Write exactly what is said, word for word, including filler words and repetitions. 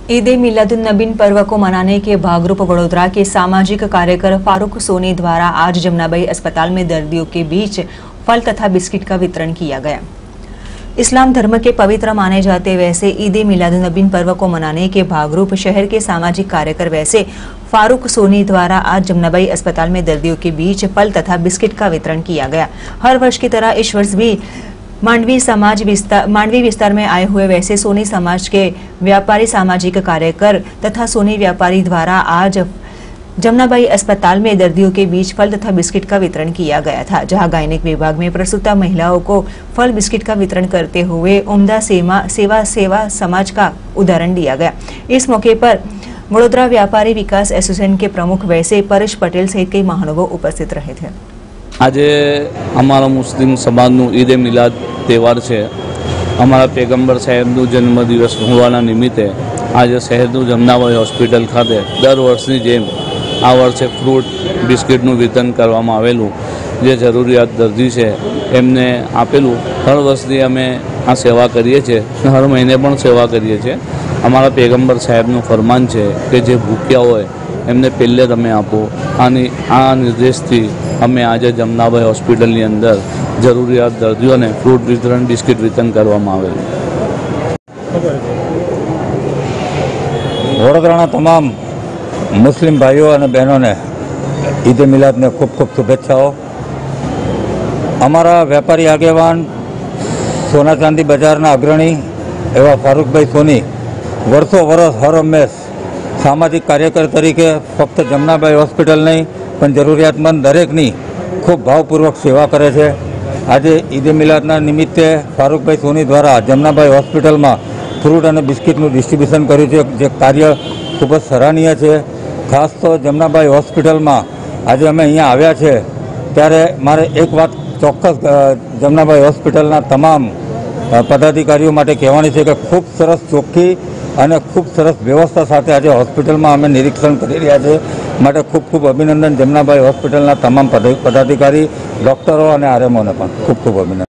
ईद ए मिलादुन्नबी पर्व को मनाने के भागरूप वडोदरा के सामाजिक कार्यकर फारूक सोनी द्वारा आज जमनाबाई अस्पताल में दर्दियों के बीच फल तथा बिस्किट का वितरण किया गया। इस्लाम धर्म के पवित्र माने जाते वैसे ईद ए मिलादुन्नबी पर्व को मनाने के भागरूप शहर के सामाजिक कार्यकर वैसे फारूक सोनी द्वारा आज जमनाबाई अस्पताल में दर्दियों के बीच फल तथा बिस्किट का वितरण किया गया। हर वर्ष की तरह इस वर्ष भी मांडवी समाज विस्तार मांडवी विस्तार में आए हुए वैसे सोनी समाज के व्यापारी सामाजिक कार्यकर तथा सोनी व्यापारी द्वारा आज जमनाबाई अस्पताल में दर्दियों के बीच फल तथा बिस्किट का वितरण किया गया था, जहां गायनिक विभाग में प्रसूता महिलाओं को फल बिस्किट का वितरण करते हुए उम्दा सेवा सेवा सेवा समाज का उदाहरण दिया गया। इस मौके पर वडोदरा व्यापारी विकास एसोसिएशन के प्रमुख वैसे परेश पटेल सहित कई महानुभाव उपस्थित रहे थे। आज अमरा मुस्लिम समाजनु ईद ए मिलाद तहेवार है। अमरा पैगंबर साहेबनु जन्मदिवस होवाना निमित्ते आज शहरनु जमनाबाई होस्पिटल खाते दर वर्षनी जेम आ वर्षे फ्रूट बिस्किटનું વિતરણ કરવામાં આવેલું જે જરૂરિયાત દર્દી છે એમને આપેલું। હર વર્ષથી અમે આ સેવા કરીએ છીએ, હર મહિને પણ સેવા કરીએ છીએ। અમારા પેગંબર સાહેબનું ફરમાન છે કે જે ભૂખ્યા હોય એમને પહેલે તમે આપો। આની આ નિર્દેશથી અમે આજે જમનાબાઈ હોસ્પિટલની અંદર જરૂરિયાત દર્દીઓને ફ્રૂટ વિતરણ બિસ્કિટ વિતરણ કરવામાં આવેલું। વડોદરાના તમામ मुस्लिम भाइयों और बहनों ने ईद ए मिलाद ने खूब खूब शुभेच्छाओं। अमरा व्यापारी आगेवान सोना चांदी बजारना अग्रणी एवं फारूक भाई सोनी वर्षों वर्ष हर हमेश सामाजिक कार्यकर तरीके फक्त जमनाबाई होस्पिटल नहीं पण जरूरियातमंद दरेकनी खूब भावपूर्वक सेवा करे छे। आज ईद ए मिलादना निमित्ते फारूक भाई सोनी द्वारा जमनाबाई होस्पिटल में फ्रूट और बिस्किटનું डिस्ट्रीब्यूशन कर्યું છે, જે કાર્ય खूब ज सराहनीय है। खास तो जमनाबाई होस्पिटल में आज अमे अहींया आव्या छे त्यारे मारे एक बात चौक्कस जमनाबाई होस्पिटलना तमाम पदाधिकारीओ माटे कहेवानी छे के खूब सरस चोख्खी अने खूब सरस व्यवस्था साथे आज होस्पिटल में अमे निरीक्षण करी रह्या छे। माटे खूब खूब अभिनंदन जमनाबाई होस्पिटलना तमाम पदाधिकारी, डॉक्टरो अने आरएमओने पण खूब खूब अभिनंदन।